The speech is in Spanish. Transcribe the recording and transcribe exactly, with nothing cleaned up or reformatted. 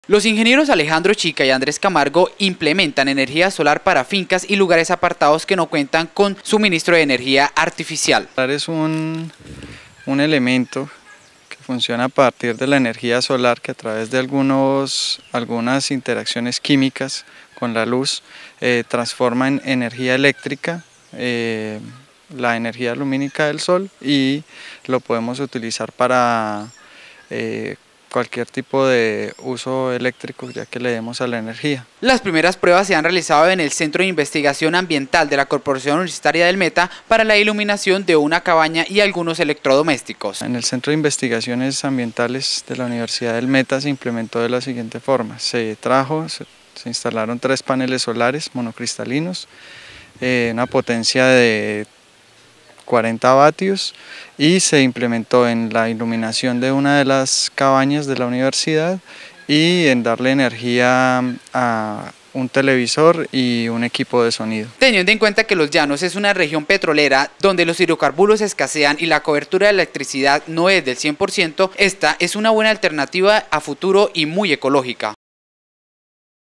Los ingenieros Alejandro Chica y Andrés Camargo implementan energía solar para fincas y lugares apartados que no cuentan con suministro de energía artificial. Es un, un elemento que funciona a partir de la energía solar que a través de algunos, algunas interacciones químicas con la luz eh, transforma en energía eléctrica eh, la energía lumínica del sol y lo podemos utilizar para eh, cualquier tipo de uso eléctrico ya que le demos a la energía. Las primeras pruebas se han realizado en el Centro de Investigación Ambiental de la Corporación Universitaria del Meta para la iluminación de una cabaña y algunos electrodomésticos. En el Centro de Investigaciones Ambientales de la Universidad del Meta se implementó de la siguiente forma: se trajo, se, se instalaron tres paneles solares monocristalinos, eh, una potencia de cuarenta vatios y se implementó en la iluminación de una de las cabañas de la universidad y en darle energía a un televisor y un equipo de sonido. Teniendo en cuenta que Los Llanos es una región petrolera donde los hidrocarburos escasean y la cobertura de electricidad no es del cien por ciento, esta es una buena alternativa a futuro y muy ecológica.